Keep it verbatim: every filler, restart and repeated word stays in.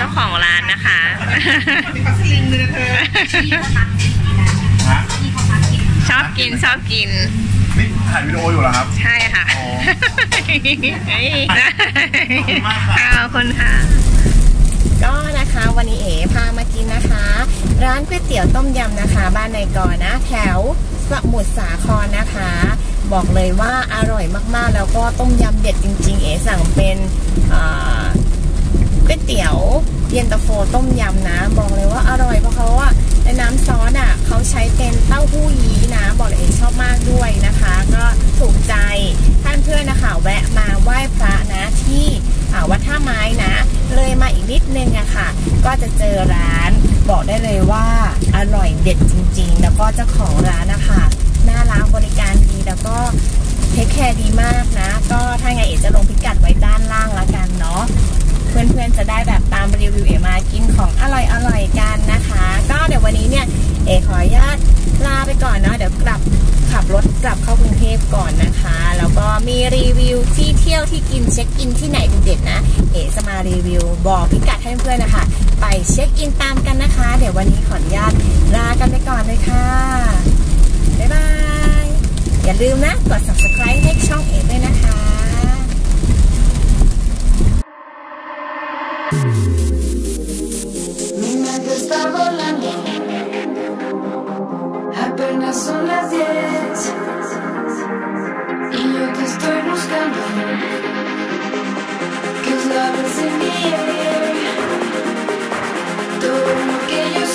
จ้าของร้านนะคะชอบกินชอบกินนี่ถ่ายวิดีโออยู่เหรอครับใช่ค่ะขอบคุณค่ะก็นะคะวันนี้เอ๋พามากินนะคะร้านก๋วยเตี๋ยวต้มยำนะคะบ้านในกอนะแถวสมุทรสาครนะคะบอกเลยว่าอร่อยมากๆแล้วก็ต้มยำเด็ดจริงๆเอ๋สั่งเป็นก๋วยเตี๋ยวเย็นตาโฟต้มยำนะบอกเลยว่าอร่อยเพราะเขาอะในน้ำซอสอ่ะเขาใช้เป็นเต้าหู้ยี้นะบอกเลยเอ๋ชอบมากด้วยนะคะก็ถูกใจท่านเพื่อนนะคะแวะมาไหว้พระนะที่วัดท่าไม้นะเลยมาอีกนิดนึงอะค่ะก็จะเจอร้านบอกได้เลยว่าอร่อยเด็ดจริงๆแล้วก็เจ้าของร้านนะคะน่ารักบริการดีแล้วก็เทคแคร์ดีมากนะก็ถ้าไงเอ๋จะลงพิกัดไว้ด้านล่างละกันเนาะเพื่อนๆจะได้แบบตามรีวิวเอ๋มากินของอร่อยๆกันนะคะก็เดี๋ยววันนี้เนี่ยเอ๋ขออนุญาตลาไปก่อนเนาะเดี๋ยวกลับขับรถกลับเข้ากรุงเทพก่อนนะคะแล้วก็มีรีวิวที่เที่ยวที่กินเช็คอินที่ไหนเด็ดๆนะเอ๋จะมารีวิวบอกพิกัดให้เพื่อนนะคะไปเช็คอินตามกันนะคะเดี๋ยววันนี้ขออนุญาตลากันไปก่อนเลยค่ะบ๊ายบายอย่าลืมนะกด ซับสไครบ์ ให้ช่องเอ๋ด้วยนะคะ Mi mente está volando, apenas son las diez y yo te estoy buscando. Cause love is in the air, todo lo que yo